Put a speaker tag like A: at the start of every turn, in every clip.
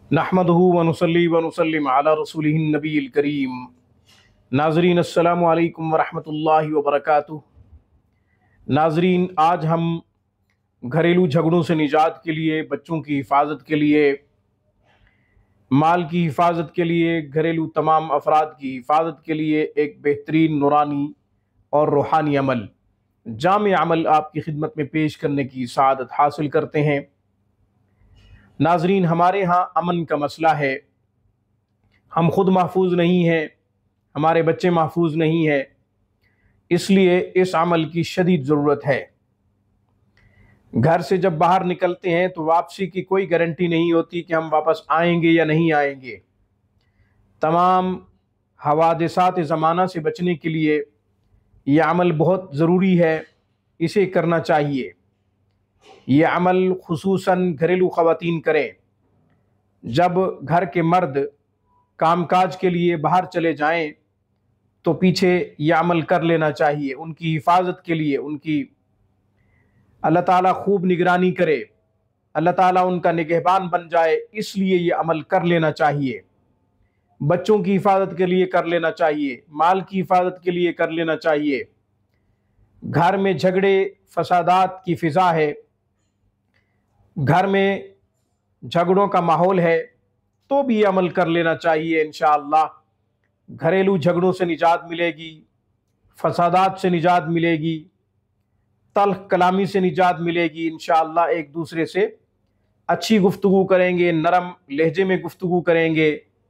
A: नहमदुहु व नुसल्ली व नुसल्लिम अला रसूलिहिन नबील करीम। नाज़रीन अस्सलामु अलैकुम व रहमतुल्लाहि व बरकातुहू। नाज़रीन, आज हम घरेलू झगड़ों से निजात के लिए, बच्चों की हिफाजत के लिए, माल की हिफाजत के लिए, घरेलू तमाम अफराद की हिफाजत के लिए एक बेहतरीन नूरानी और रूहानी अमल, जामे अमल आपकी खिदमत में पेश करने की सआदत हासिल करते हैं। नाजरीन, हमारे यहाँ अमन का मसला है। हम खुद महफूज नहीं हैं, हमारे बच्चे महफूज नहीं हैं, इसलिए इस अमल की शदीद ज़रूरत है। घर से जब बाहर निकलते हैं तो वापसी की कोई गारंटी नहीं होती कि हम वापस आएंगे या नहीं आएंगे। तमाम हवादिसात ज़माना से बचने के लिए यह अमल बहुत ज़रूरी है, इसे करना चाहिए। ये अमल खुसूसन घरेलू ख़वातीन करें। जब घर के मर्द कामकाज के लिए बाहर चले जाएं तो पीछे यह अमल कर लेना चाहिए। उनकी हिफाजत के लिए उनकी अल्लाह ताला खूब निगरानी करे, अल्लाह ताला उनका निगहबान बन जाए, इसलिए ये अमल कर लेना चाहिए। बच्चों की हिफाजत के लिए कर लेना चाहिए, माल की हिफाजत के लिए कर लेना चाहिए। घर में झगड़े फसादात की फ़िज़ा है, घर में झगड़ों का माहौल है, तो भी ये अमल कर लेना चाहिए। इंशाअल्लाह घरेलू झगड़ों से निजात मिलेगी, फसादात से निजात मिलेगी, तल्ख कलामी से निजात मिलेगी। इंशाअल्लाह एक दूसरे से अच्छी गुफ्तगू करेंगे, नरम लहजे में गुफ्तगू करेंगे,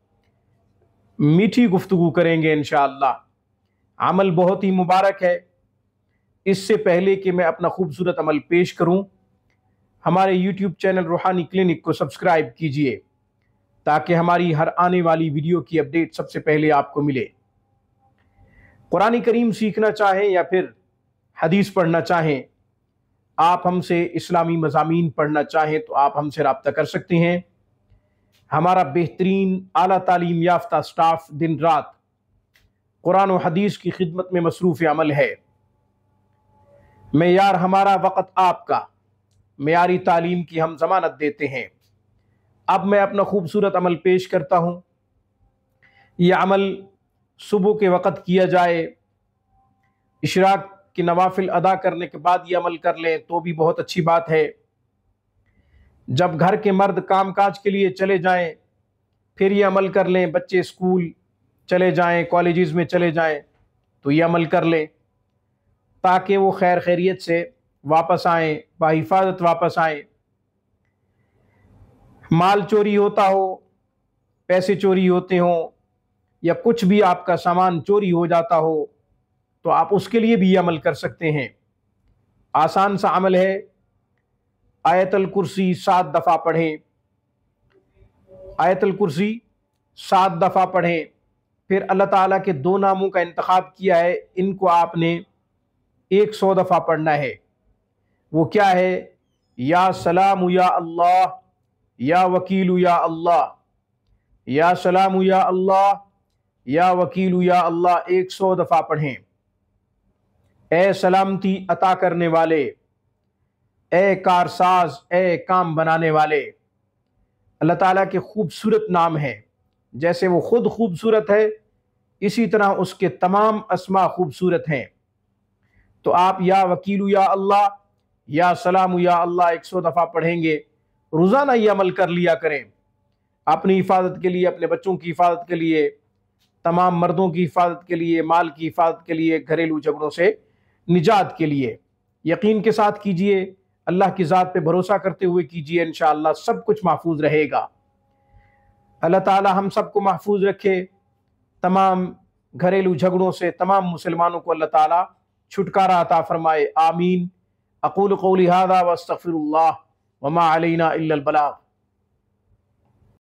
A: मीठी गुफ्तगू करेंगे। इंशाअल्लाह अमल बहुत ही मुबारक है। इससे पहले कि मैं अपना खूबसूरत अमल पेश करूं, हमारे YouTube चैनल रूहानी क्लिनिक को सब्सक्राइब कीजिए ताकि हमारी हर आने वाली वीडियो की अपडेट सबसे पहले आपको मिले। कुरान करीम सीखना चाहें या फिर हदीस पढ़ना चाहें, आप हमसे इस्लामी मज़ामीन पढ़ना चाहें तो आप हमसे रब्ता कर सकते हैं। हमारा बेहतरीन आला तालीम याफ्ता स्टाफ दिन रात कुरान और हदीस की खिदमत में मसरूफ़ अमल है। मेयार हमारा, वक़्त आपका, मेयारी तालीम की हम ज़मानत देते हैं। अब मैं अपना खूबसूरत अमल पेश करता हूँ। यह अमल सुबह के वक़्त किया जाए, इशराक की नवाफिल अदा करने के बाद ये अमल कर लें तो भी बहुत अच्छी बात है। जब घर के मर्द कामकाज के लिए चले जाएं फिर ये अमल कर लें। बच्चे स्कूल चले जाएं, कॉलेजेस में चले जाएं तो ये अमल कर लें ताकि वो खैर खैरियत से वापस आएँ, बाहिफाजत वापस आएँ। माल चोरी होता हो, पैसे चोरी होते हों या कुछ भी आपका सामान चोरी हो जाता हो तो आप उसके लिए भी अमल कर सकते हैं। आसान सा अमल है। आयतल कुर्सी 7 दफ़ा पढ़ें, आयतल कुर्सी 7 दफ़ा पढ़ें। फिर अल्लाह ताला के 2 नामों का इंतखाब किया है, इनको आपने 100 दफ़ा पढ़ना है। वो क्या है? या सलाम या अल्लाह, या वकील या अल्लाह, या सलाम या अल्लाह, या वकील या अल्लाह। 100 दफ़ा पढ़ें। ए सलामती अता करने वाले, ए कारसाज, ए काम बनाने वाले। अल्लाह ताला के खूबसूरत नाम हैं। जैसे वो खुद खूबसूरत है, इसी तरह उसके तमाम अस्मा खूबसूरत हैं। तो आप या वकील या अल्लाह, या सलाम या अल्लाह 100 दफ़ा पढ़ेंगे। रोज़ाना ये अमल कर लिया करें, अपनी हिफाजत के लिए, अपने बच्चों की हिफाजत के लिए, तमाम मर्दों की हिफाजत के लिए, माल की हिफाजत के लिए, घरेलू झगड़ों से निजात के लिए। यकीन के साथ कीजिए, अल्लाह की ज़ात पे भरोसा करते हुए कीजिए, इंशाअल्लाह सब कुछ महफूज रहेगा। अल्लाह ताला हम सबको महफूज रखे, तमाम घरेलू झगड़ों से तमाम मुसलमानों को अल्लाह ताला छुटकारा अता फरमाए। आमीन। अक़ूलु क़ौली हाज़ा व अस्तग़फ़िरुल्लाह व मा अलैना इल्लल बलाग़।